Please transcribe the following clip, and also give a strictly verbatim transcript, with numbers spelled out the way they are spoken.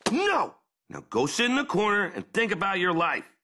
No! Now go sit in the corner and think about your life.